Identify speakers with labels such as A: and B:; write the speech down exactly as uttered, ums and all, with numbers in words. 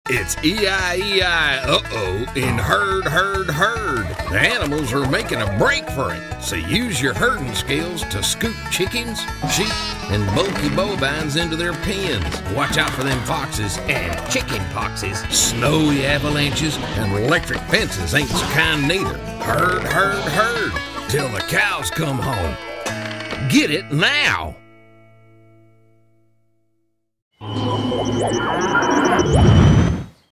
A: It's E I E I, uh-oh, in herd, herd, herd. The animals are making a break for it, so use your herding skills to scoop chickens, sheep, and bulky bovines into their pens. Watch out for them foxes and chicken poxes. Snowy avalanches and electric fences ain't so kind neither. Herd, herd, herd, till the cows come home. Get it now!
B: Yeah.